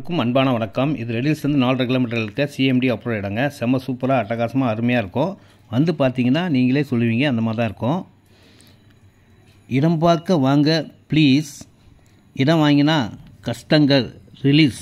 அனைவருக்கும் அன்பான வணக்கம். இது ரெடில்ஸ்லேருந்து 4 கிலோமீட்டர் இருக்க சிஎம்டி அப்ரோட் இடங்க. செம்ம சூப்பராக அட்டகாசமாக அருமையாக இருக்கும். வந்து பார்த்தீங்கன்னா நீங்களே சொல்லுவீங்க, அந்த மாதிரி தான் இருக்கும். இடம் பார்க்க வாங்க ப்ளீஸ், இடம் வாங்கினா கஷ்டங்கள் ரிலீஸ்.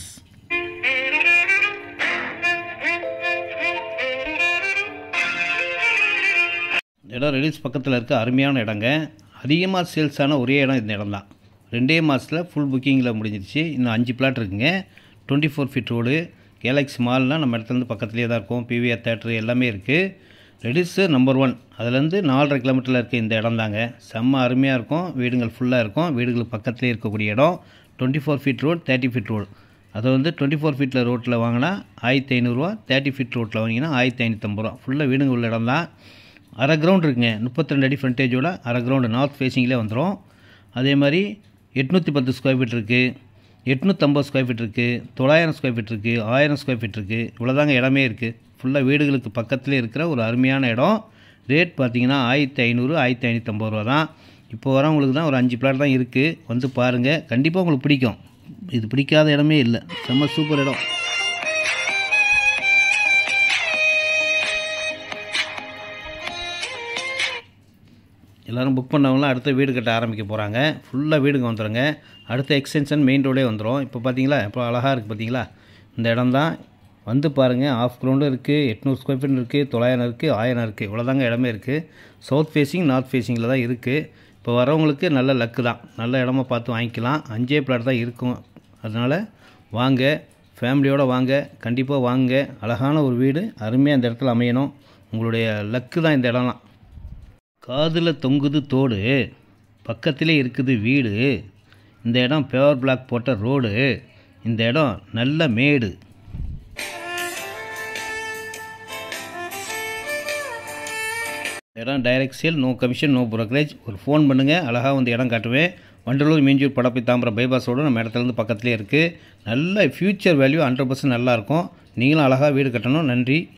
இடம் ரெடில்ஸ் பக்கத்தில் இருக்க அருமையான இடங்க. அதிகமாக சேல்ஸ் ஆன ஒரே இடம் இந்த இடம் தான். 2 மாதத்தில் ஃபுல் புக்கிங்கில் முடிஞ்சிருச்சு. இன்னும் 5 பிளாட் இருக்குங்க. 24 ஃபீட் ரோடு. கேலக்ஸி மால்னால் நம்ம இடத்துலேருந்து பக்கத்துலேயே தான் இருக்கும். பிவிஆர் தேட்டரு எல்லாமே இருக்குது. ரெடில்ஸு நம்பர் 1. அதுலேருந்து 4.5 கிலோமீட்டரில் இருக்க இந்த இடம் தாங்க. செம்ம அருமையாக இருக்கும். வீடுகள் ஃபுல்லாக இருக்கும். வீடுகளுக்கு பக்கத்துலேயே இருக்கக்கூடிய இடம். 24 ஃபீட் ரோடு, 30 ஃபீட் ரோடு. அதை வந்து 24 ஃபீட்டில் ரோட்டில் வாங்கினா 1500 ரூபா, 30 ஃபீட் ரோட்டில் வாங்கினா 1550 ரூபா. ஃபுல்லாக வீடுங்க உள்ள இடம் தான். அரை கிரவுண்ட் இருக்குங்க. 32 அடி ஃப்ரண்டேஜோட அரை கிரவுண்டு நார்த் ஃபேஸிங்லேயே வந்துடும். அதே மாதிரி 810 ஸ்கொயர் ஃபீட் இருக்குது, 850 ஸ்கொயர் ஃபீட் இருக்குது, 900 ஸ்கொயர் ஃபீட் இருக்குது, 1000 ஸ்கொயர் ஃபீட் இருக்குது. இவ்வளோதாங்க இடமே இருக்குது. ஃபுல்லாக வீடுகளுக்கு பக்கத்துலேயே இருக்கிற ஒரு அருமையான இடம். ரேட் பார்த்தீங்கன்னா 1500, 1550 ரூபா தான். இப்போ வரவங்களுக்கு தான் ஒரு 5 பிளாட் தான் இருக்குது. வந்து பாருங்கள், கண்டிப்பாக உங்களுக்கு பிடிக்கும். இது பிடிக்காத இடமே இல்லை. செம்ம சூப்பர் இடம். எல்லோரும் புக் பண்ணவங்களாம் அடுத்த வீடு கட்ட ஆரம்பிக்க போகிறாங்க. ஃபுல்லாக வீடுங்க வந்துடுங்க. அடுத்த எக்ஸ்டென்ஷன் மெயின் ரோடே வந்துடும். இப்போ பார்த்தீங்களா, இப்போ அழகாக இருக்குது பார்த்தீங்களா. இந்த இடம் தான். வந்து பாருங்கள். ஆஃப் கிரவுண்டும் இருக்குது, 800 ஸ்கொயர் ஃபீட் இருக்குது, 900 இருக்குது, 1000 இருக்குது. இவ்வளோதாங்க இடமே இருக்குது. சவுத் ஃபேஸிங் நார்த் ஃபேஸிங்கில் தான் இருக்குது. இப்போ வரவங்களுக்கு நல்ல லக்கு தான். நல்ல இடமா பார்த்து வாங்கிக்கலாம். 5 பிளாட் தான் இருக்கும். அதனால் வாங்க, ஃபேமிலியோடு வாங்க, கண்டிப்பாக வாங்க. அழகான ஒரு வீடு அருமையாக அந்த இடத்துல அமையணும். உங்களுடைய லக்கு தான் இந்த இடம்லாம். காதில் தொங்குது தோடு, பக்கத்திலே இருக்குது வீடு. இந்த இடம் பேவர் பிளாக் போட்ட ரோடு. இந்த இடம் நல்ல மேடு. இடம் direct sale, no commission, no brokerage. ஒரு ஃபோன் பண்ணுங்கள், அழகாக வந்து இடம் காட்டுவேன். வண்டலூர், மீஞ்சூர், படப்பை, தாம்பரம் பைபாஸோடு நம்ம இடத்துலேருந்து பக்கத்துலேயே இருக்குது. நல்ல ஃப்யூச்சர் வேல்யூ 100% நல்லாயிருக்கும். நீங்களும் அழகாக வீடு கட்டணும். நன்றி.